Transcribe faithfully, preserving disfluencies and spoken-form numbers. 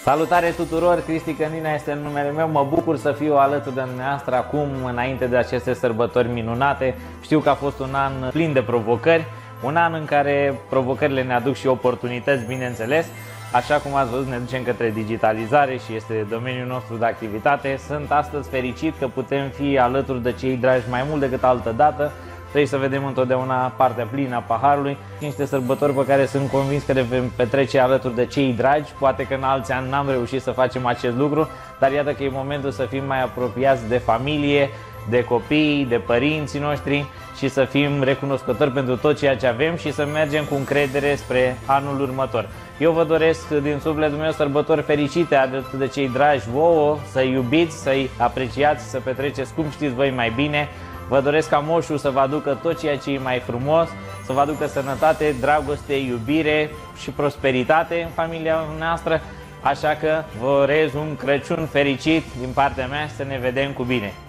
Salutare tuturor, Cristi Cănina este numele meu, mă bucur să fiu alături de dumneavoastră acum, înainte de aceste sărbători minunate. Știu că a fost un an plin de provocări, un an în care provocările ne aduc și oportunități, bineînțeles. Așa cum ați văzut, ne ducem către digitalizare și este domeniul nostru de activitate. Sunt astăzi fericit că putem fi alături de cei dragi mai mult decât altă dată. Trebuie să vedem întotdeauna partea plină a paharului. Niște sărbători pe care sunt convins că le vom petrece alături de cei dragi. Poate că în alți ani n-am reușit să facem acest lucru, dar iată că e momentul să fim mai apropiați de familie, de copii, de părinții noștri și să fim recunoscători pentru tot ceea ce avem și să mergem cu încredere spre anul următor. Eu vă doresc din sufletul meu sărbători fericite alături de cei dragi vouă, să-i iubiți, să-i apreciați, să petreceți cum știți voi mai bine. Vă doresc ca moșul să vă aducă tot ceea ce e mai frumos, să vă aducă sănătate, dragoste, iubire și prosperitate în familia noastră. Așa că vă urez un Crăciun fericit din partea mea și să ne vedem cu bine!